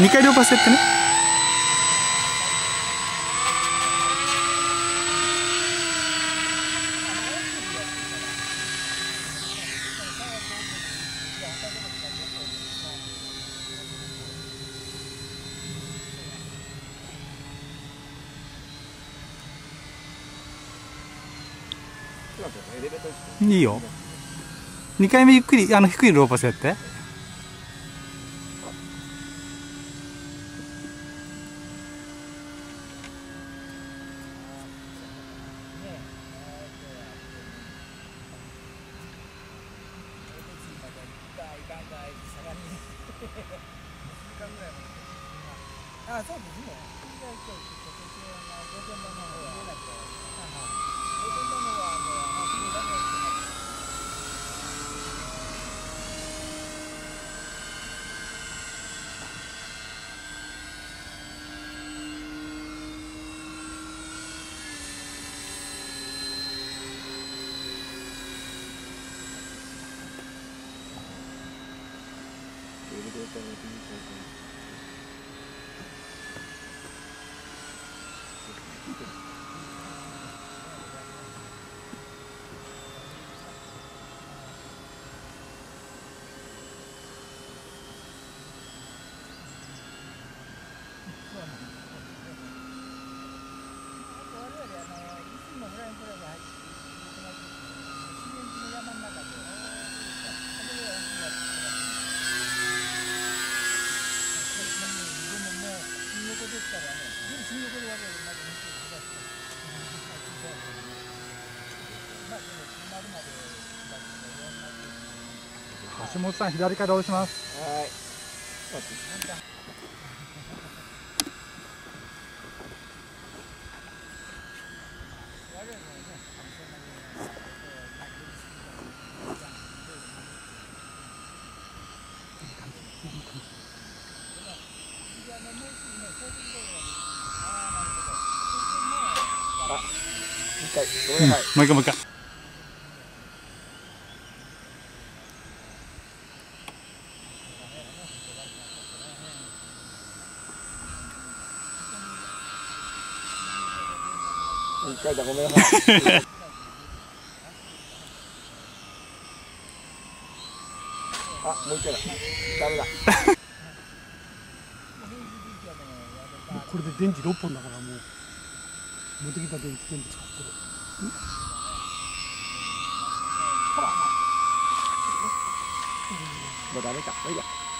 2回両パスやってね。いいよ。2回目ゆっくり低いローパスやって。 あ、そうですね。 橋本さん、左から押します。 はい。あ、一回、ごめんなさい。 もう一回もう一回。 一回だ、ごめんなさい。あ、もう一回だ。ダメだ。 これで電池6本だからもう持ってきた電池全部使ってる。 もうダメか。もういいや。